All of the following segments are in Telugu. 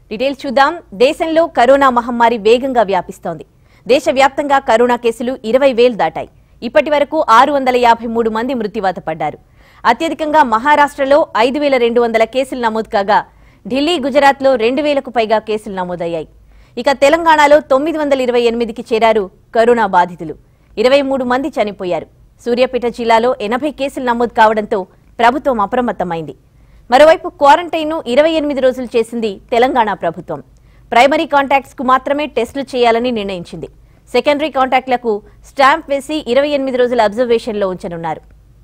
డీటెయిల్స్ చూద్దాం. దేశంలో కరోనా మహమ్మారి వేగంగా వ్యాపిస్తోంది. దేశవ్యాప్తంగా కరోనా కేసులు 20,000 దాటాయి. ఇప్పటి వరకు 653 మంది మృత్యువాత పడ్డారు. అత్యధికంగా మహారాష్ట్రలో 5,200 కేసులు నమోదు కాగా ఢిల్లీ, గుజరాత్లో 2,000కు పైగా కేసులు నమోదయ్యాయి. ఇక తెలంగాణలో 928కి చేరారు కరోనా బాధితులు. 23 మంది చనిపోయారు. సూర్యాపేట జిల్లాలో 80 కేసులు నమోదు కావడంతో ప్రభుత్వం అప్రమత్తమైంది. మరోవైపు క్వారంటైన్ను 28 రోజులు చేసింది తెలంగాణ ప్రభుత్వం. ప్రైమరీ కాంటాక్ట్స్ కు మాత్రమే టెస్టులు చేయాలని నిర్ణయించింది. సెకండరీ కాంటాక్ట్లకు స్టాంప్ వేసి 28 రోజుల అబ్జర్వేషన్లో ఉంచనున్నారు.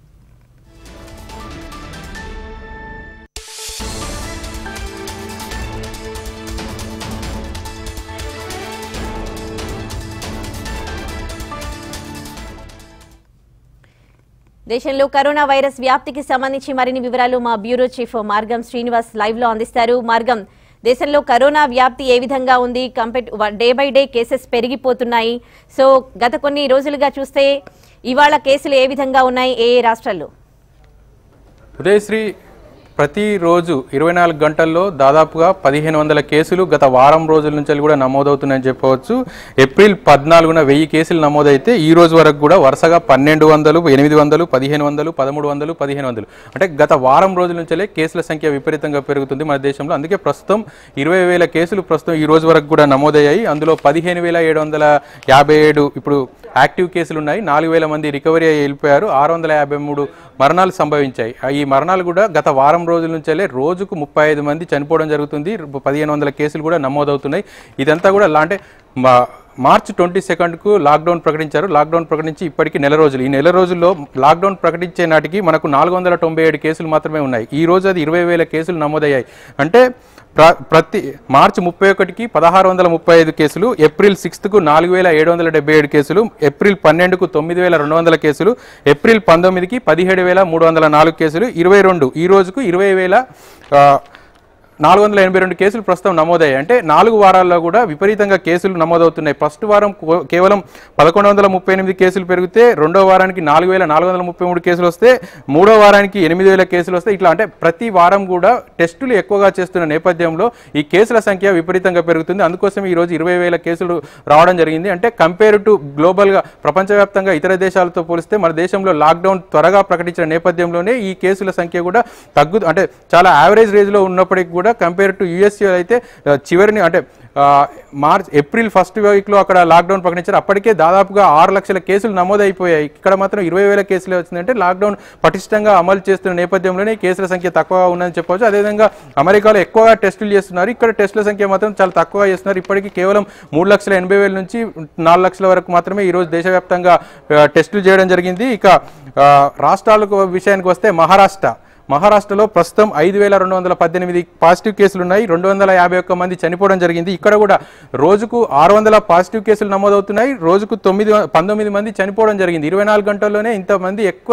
దేశంలో కరోనా వైరస్ వ్యాప్తికి సంబంధించి మరిన్ని వివరాలు మా బ్యూరో చీఫ్ మార్గం శ్రీనివాస్ లైవ్ లో అందిస్తారు. మార్గం, దేశంలో కరోనా వ్యాప్తి ఏ విధంగా ఉంది? డే బై డే కేసెస్ పెరిగిపోతున్నాయి. సో గత కొన్ని రోజులుగా చూస్తే ఇవాళ కేసులు ఏ విధంగా ఉన్నాయి ఏ రాష్ట్రాల్లో? ఉదయశ్రీ, ప్రతిరోజు 24 గంటల్లో దాదాపుగా 1,500 కేసులు గత వారం రోజుల నుంచి కూడా నమోదవుతున్నాయని చెప్పవచ్చు. ఏప్రిల్ 14న 1000 కేసులు నమోదైతే ఈ రోజు వరకు కూడా వరుసగా 1,200, 800, 1,500, 1,300, 1,500 అంటే గత వారం రోజుల నుంచే కేసుల సంఖ్య విపరీతంగా పెరుగుతుంది మన దేశంలో. అందుకే ప్రస్తుతం 20,000 కేసులు ప్రస్తుతం ఈ రోజు వరకు కూడా నమోదయ్యాయి. అందులో 15,757 ఇప్పుడు యాక్టివ్ కేసులు ఉన్నాయి. 4,000 మంది రికవరీ అయ్యి వెళ్ళిపోయారు. 653 మరణాలు సంభవించాయి. ఈ మరణాలు కూడా గత వారం రోజుల నుంచే రోజుకు 35 మంది చనిపోవడం జరుగుతుంది. 1,500 కేసులు కూడా నమోదవుతున్నాయి. ఇదంతా కూడా అంటే మార్చి 22కు లాక్డౌన్ ప్రకటించారు. లాక్డౌన్ ప్రకటించి ఇప్పటికీ నెల రోజులు. ఈ నెల రోజుల్లో లాక్డౌన్ ప్రకటించే నాటికి మనకు 497 కేసులు మాత్రమే ఉన్నాయి. ఈ రోజు అది 20,000 కేసులు నమోదయ్యాయి. అంటే ప్రతి మార్చి 31కి 1,635 కేసులు, ఏప్రిల్ 6కు 4,777 కేసులు, ఏప్రిల్ 12కు 9,200 కేసులు, ఏప్రిల్ 19కి 17,304 కేసులు, 22 ఈ రోజుకు 20,482 కేసులు ప్రస్తుతం నమోదయ్యాయి. అంటే 4 వారాల్లో కూడా విపరీతంగా కేసులు నమోదవుతున్నాయి. ఫస్ట్ వారం కేవలం 1,138 కేసులు పెరిగితే రెండో వారానికి 4,433 కేసులు వస్తే మూడో వారానికి 8,000 కేసులు వస్తే ఇట్లా అంటే ప్రతి వారం కూడా టెస్టులు ఎక్కువగా చేస్తున్న నేపథ్యంలో ఈ కేసుల సంఖ్య విపరీతంగా పెరుగుతుంది. అందుకోసం ఈరోజు 20,000 కేసులు రావడం జరిగింది. అంటే కంపేర్ టు గ్లోబల్గా ప్రపంచవ్యాప్తంగా ఇతర దేశాలతో పోలిస్తే మన దేశంలో లాక్డౌన్ త్వరగా ప్రకటించిన నేపథ్యంలోనే ఈ కేసుల సంఖ్య కూడా అంటే చాలా యావరేజ్ రేంజ్లో ఉన్నప్పటికీ కూడా కంపేర్ టు యూఎస్ఏ అయితే చివరిని అంటే ఏప్రిల్ ఫస్ట్ వీక్లో అక్కడ లాక్డౌన్ ప్రకటించారు. అప్పటికే దాదాపుగా 6 లక్షల కేసులు నమోదైపోయాయి. ఇక్కడ మాత్రం 20,000 కేసులు వచ్చిందంటే లాక్డౌన్ పటిష్టంగా అమలు చేస్తున్న నేపథ్యంలోనే కేసుల సంఖ్య తక్కువగా ఉందని చెప్పవచ్చు. అదేవిధంగా అమెరికాలో ఎక్కువగా టెస్టులు చేస్తున్నారు. ఇక్కడ టెస్టుల సంఖ్య మాత్రం చాలా తక్కువగా చేస్తున్నారు. ఇప్పటికీ కేవలం 3,80,000 నుంచి 4 లక్షల వరకు మాత్రమే ఈరోజు దేశవ్యాప్తంగా టెస్టులు చేయడం జరిగింది. ఇక రాష్ట్రాలకు విషయానికి వస్తే మహారాష్ట్రలో ప్రస్తుతం 5,218 పాజిటివ్ కేసులు ఉన్నాయి. 251 మంది చనిపోవడం జరిగింది. ఇక్కడ కూడా రోజుకు 600 పాజిటివ్ కేసులు నమోదవుతున్నాయి. రోజుకు 19 మంది చనిపోవడం జరిగింది. 24 గంటల్లోనే ఇంతమంది ఎక్కువ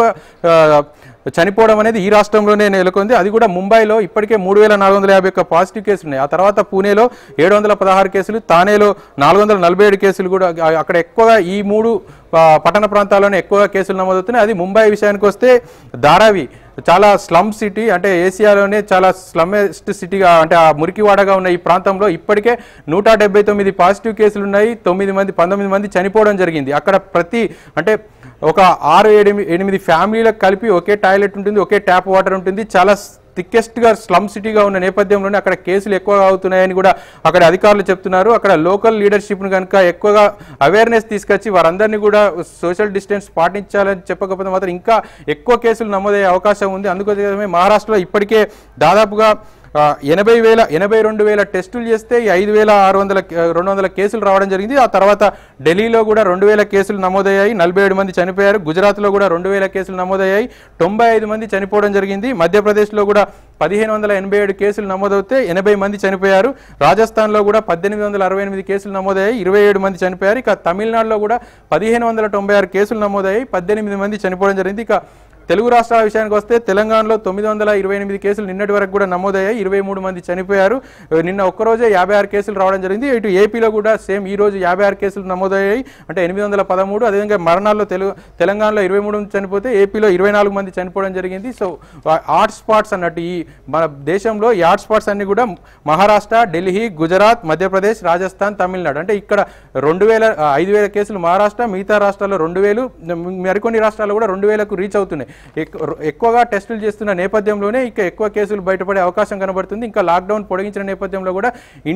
చనిపోవడం అనేది ఈ రాష్ట్రంలోనే నెలకొంది. అది కూడా ముంబైలో ఇప్పటికే 3,451 పాజిటివ్ కేసులు ఉన్నాయి. ఆ తర్వాత పూణేలో 716 కేసులు, తానేలో 447 కేసులు కూడా అక్కడ ఎక్కువగా ఈ 3 పట్టణ ప్రాంతాల్లోనే ఎక్కువగా కేసులు నమోదవుతున్నాయి. అది ముంబై విషయానికి వస్తే ధారావి చాలా స్లమ్ సిటీ, అంటే ఏసియాలోనే చాలా స్లమ్మెస్ట్ సిటీగా అంటే ఆ మురికివాడగా ఉన్న ఈ ప్రాంతంలో ఇప్పటికే 179 పాజిటివ్ కేసులు ఉన్నాయి. 19 మంది చనిపోవడం జరిగింది. అక్కడ అంటే ఒక 6-8 ఫ్యామిలీలకు కలిపి ఒకే టాయిలెట్ ఉంటుంది, ఒకే ట్యాప్ వాటర్ ఉంటుంది. చాలా థిక్కెస్ట్గా స్లమ్ సిటీగా ఉన్న నేపథ్యంలోనే అక్కడ కేసులు ఎక్కువగా అవుతున్నాయని కూడా అక్కడ అధికారులు చెప్తున్నారు. అక్కడ లోకల్ లీడర్షిప్ను కనుక ఎక్కువగా అవేర్నెస్ తీసుకొచ్చి వారందరినీ కూడా సోషల్ డిస్టెన్స్ పాటించాలని చెప్పకపోతే మాత్రం ఇంకా ఎక్కువ కేసులు నమోదయ్యే అవకాశం ఉంది. అందుకోసమే మహారాష్ట్రలో ఇప్పటికే దాదాపుగా 82,000 టెస్టులు చేస్తే 5,200 కేసులు రావడం జరిగింది. ఆ తర్వాత ఢిల్లీలో కూడా 2,000 కేసులు నమోదయ్యాయి. 47 మంది చనిపోయారు. గుజరాత్లో కూడా 2,000 కేసులు నమోదయ్యాయి. 95 మంది చనిపోవడం జరిగింది. మధ్యప్రదేశ్లో కూడా 1,587 కేసులు నమోదవుతే 80 మంది చనిపోయారు. రాజస్థాన్లో కూడా 1,868 కేసులు నమోదయ్యాయి. 27 మంది చనిపోయారు. ఇక తమిళనాడులో కూడా 1,596 కేసులు నమోదయ్యాయి. 18 మంది చనిపోవడం జరిగింది. ఇక తెలుగు రాష్ట్రాల విషయానికి వస్తే తెలంగాణలో 928 కేసులు నిన్నటి వరకు కూడా నమోదయ్యాయి, 23 మంది చనిపోయారు. నిన్న ఒక్కరోజే 56 కేసులు రావడం జరిగింది. ఇటు ఏపీలో కూడా సేమ్ ఈ రోజు 56 కేసులు నమోదయ్యాయి, అంటే 813. అదేవిధంగా మరణాల్లో తెలంగాణలో 23 మంది చనిపోతే ఏపీలో 24 మంది చనిపోవడం జరిగింది. సో హాట్ స్పాట్స్ అన్నట్టు ఈ మన దేశంలో ఈ హాట్ స్పాట్స్ అన్ని కూడా మహారాష్ట్ర, ఢిల్లీ, గుజరాత్, మధ్యప్రదేశ్, రాజస్థాన్, తమిళనాడు. అంటే ఇక్కడ 5,000 కేసులు మహారాష్ట్ర, మిగతా రాష్ట్రాల్లో 2,000, మరికొన్ని రాష్ట్రాల్లో కూడా 2,000కు రీచ్ అవుతున్నాయి. ఎక్కువగా టెస్టులు చేస్తున్న నేపథ్యంలోనే ఇక ఎక్కువ కేసులు బయటపడే అవకాశం కనబడుతుంది. ఇంకా లాక్డౌన్ పొడిగించిన నేపథ్యంలో కూడా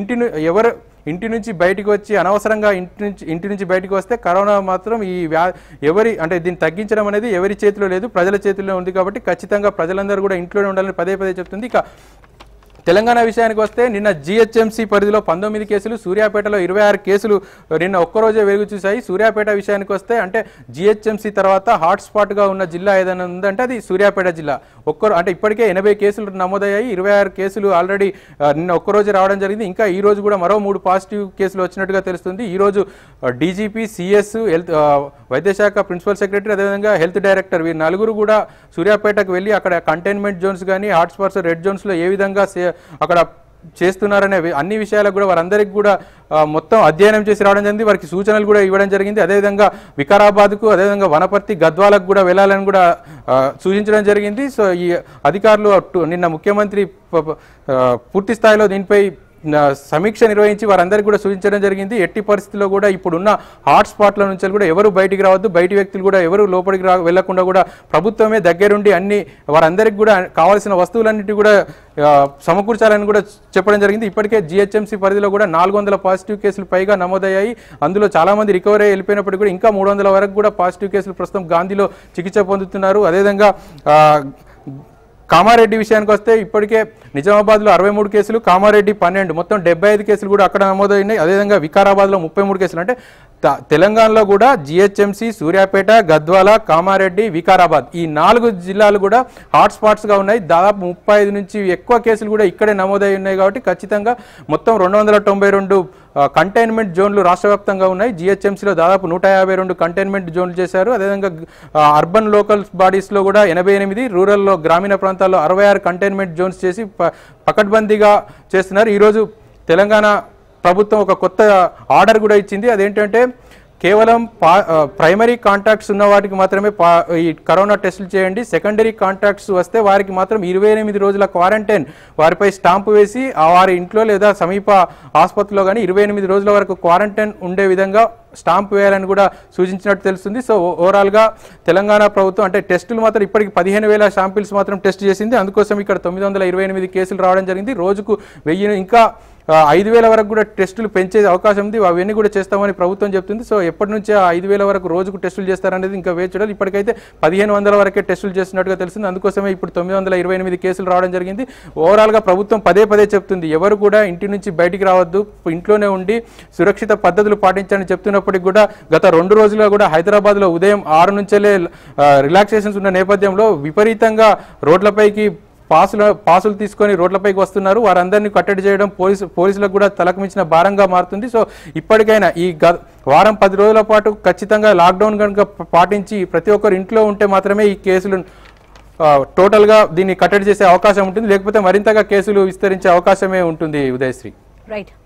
ఇంటి నుంచి బయటకు వచ్చి అనవసరంగా ఇంటి నుంచి బయటకు వస్తే కరోనా మాత్రం అంటే దీన్ని తగ్గించడం అనేది ఎవరి చేతిలో లేదు, ప్రజల చేతిలో ఉంది. కాబట్టి ఖచ్చితంగా ప్రజలందరూ కూడా ఇంట్లోనే ఉండాలని పదే చెప్తుంది. ఇక తెలంగాణ విషయానికి వస్తే నిన్న జిహెచ్ఎంసీ పరిధిలో 19 కేసులు, సూర్యాపేటలో 26 కేసులు నిన్న ఒక్కరోజే వెలుగు చూశాయి. సూర్యాపేట విషయానికి వస్తే అంటే జిహెచ్ఎంసీ తర్వాత హాట్స్పాట్గా ఉన్న జిల్లా ఏదైనా ఉందంటే అది సూర్యాపేట జిల్లా. అంటే ఇప్పటికే 80 కేసులు నమోదయ్యాయి, 26 కేసులు ఆల్రెడీ నిన్న ఒక్కరోజు రావడం జరిగింది. ఇంకా ఈ రోజు కూడా మరో 3 పాజిటివ్ కేసులు వచ్చినట్టుగా తెలుస్తుంది. ఈరోజు డీజీపీ, సిఎస్, వైద్యశాఖ ప్రిన్సిపల్ సెక్రటరీ, అదేవిధంగా హెల్త్ డైరెక్టర్ వీరు నలుగురు కూడా సూర్యాపేటకు వెళ్ళి అక్కడ కంటైన్మెంట్ జోన్స్ కానీ హాట్స్పాట్స్, రెడ్ జోన్స్లో ఏ విధంగా అక్కడ చేస్తున్నారనే అన్ని విషయాలకు కూడా వారందరికీ కూడా మొత్తం అధ్యయనం చేసి రావడం జరిగింది. వారికి సూచనలు కూడా ఇవ్వడం జరిగింది. అదేవిధంగా వికారాబాద్కు, అదేవిధంగా వనపర్తి, గద్వాలకు కూడా వెళ్ళాలని కూడా సూచించడం జరిగింది. సో ఈ అధికారులు నిన్న ముఖ్యమంత్రి పూర్తి స్థాయిలో దీనిపై సమీక్ష నిర్వహించి వారందరికీ కూడా సూచించడం జరిగింది. ఎట్టి పరిస్థితుల్లో కూడా ఇప్పుడున్న హాట్స్పాట్ల నుంచి కూడా ఎవరు బయటికి రావద్దు, బయటి వ్యక్తులు కూడా ఎవరు లోపలికి వెళ్లకుండా కూడా ప్రభుత్వమే దగ్గరుండి అన్ని వారందరికీ కూడా కావాల్సిన వస్తువులన్నిటి కూడా సమకూర్చాలని కూడా చెప్పడం జరిగింది. ఇప్పటికే జిహెచ్ఎంసీ పరిధిలో కూడా 400 పాజిటివ్ కేసులు పైగా నమోదయ్యాయి. అందులో చాలా మంది రికవరీ వెళ్ళిపోయినప్పటికీ కూడా ఇంకా 300 వరకు కూడా పాజిటివ్ కేసులు ప్రస్తుతం గాంధీలో చికిత్స పొందుతున్నారు. అదేవిధంగా కామారెడ్డి విషయానికి వస్తే ఇప్పటికే నిజామాబాద్లో 63 కేసులు, కామారెడ్డి 12, మొత్తం 75 కేసులు కూడా అక్కడ నమోదైనాయి. అదేవిధంగా వికారాబాద్లో 33 కేసులు. అంటే తెలంగాణలో కూడా జిహెచ్ఎంసీ, సూర్యాపేట, గద్వాల, కామారెడ్డి, వికారాబాద్ ఈ 4 జిల్లాలు కూడా హాట్స్పాట్స్గా ఉన్నాయి. దాదాపు 35 నుంచి ఎక్కువ కేసులు కూడా ఇక్కడే నమోదై ఉన్నాయి. కాబట్టి ఖచ్చితంగా మొత్తం 292 కంటైన్మెంట్ జోన్లు రాష్ట్ర వ్యాప్తంగా ఉన్నాయి. జిహెచ్ఎంసీలో దాదాపు 152 కంటైన్మెంట్ జోన్లు చేశారు. అదేవిధంగా అర్బన్ లోకల్ బాడీస్లో కూడా 88, రూరల్లో గ్రామీణ ప్రాంతాల్లో 66 కంటైన్మెంట్ జోన్స్ చేసి పకడ్బందీగా చేస్తున్నారు. ఈరోజు తెలంగాణ ప్రభుత్వం ఒక కొత్త ఆర్డర్ కూడా ఇచ్చింది. అదేంటంటే కేవలం ప్రైమరీ కాంటాక్ట్స్ ఉన్న వాటికి మాత్రమే ఈ కరోనా టెస్టులు చేయండి, సెకండరీ కాంటాక్ట్స్ వస్తే వారికి మాత్రం 28 రోజుల క్వారంటైన్ వారిపై స్టాంపు వేసి వారి ఇంట్లో లేదా సమీప ఆసుపత్రిలో కానీ 28 రోజుల వరకు క్వారంటైన్ ఉండే విధంగా స్టాంప్ వేయాలని కూడా సూచించినట్టు తెలుస్తుంది. సో ఓవరాల్గా తెలంగాణ ప్రభుత్వం అంటే టెస్టులు మాత్రం ఇప్పటికి 15,000 శాంపిల్స్ మాత్రం టెస్ట్ చేసింది. అందుకోసం ఇక్కడ 928 కేసులు రావడం జరిగింది. రోజుకు 1000 ఇంకా 5,000 వరకు కూడా టెస్టులు పెంచే అవకాశం ఉంది. అవన్నీ కూడా చేస్తామని ప్రభుత్వం చెప్తుంది. సో ఎప్పటి నుంచి 5,000 వరకు రోజుకు టెస్టులు చేస్తారనేది ఇంకా వేచి చూడాలి. ఇప్పటికైతే 1,500 వరకే టెస్టులు చేస్తున్నట్టుగా తెలిసింది. అందుకోసమే ఇప్పుడు 928 కేసులు రావడం జరిగింది. ఓవరాల్గా ప్రభుత్వం పదే చెప్తుంది, ఎవరు కూడా ఇంటి నుంచి బయటికి రావద్దు, ఇంట్లోనే ఉండి సురక్షిత పద్ధతులు పాటించాలని చెప్తున్నప్పటికీ కూడా గత 2 రోజులుగా కూడా హైదరాబాద్లో ఉదయం 6 నుంచే రిలాక్సేషన్స్ ఉన్న నేపథ్యంలో విపరీతంగా రోడ్లపైకి పాసులు తీసుకొని రోడ్లపైకి వస్తున్నారు. వారందరినీ కట్టడి చేయడం పోలీసులకు కూడా తలకు మించిన భారంగా మారుతుంది. సో ఇప్పటికైనా ఈ వారం 10 రోజుల పాటు ఖచ్చితంగా లాక్డౌన్ కనుక పాటించి ప్రతి ఒక్కరు ఇంట్లో ఉంటే మాత్రమే ఈ కేసులు టోటల్గా దీన్ని కట్టడి చేసే అవకాశం ఉంటుంది. లేకపోతే మరింతగా కేసులు విస్తరించే అవకాశమే ఉంటుంది. ఉదయశ్రీ. రైట్.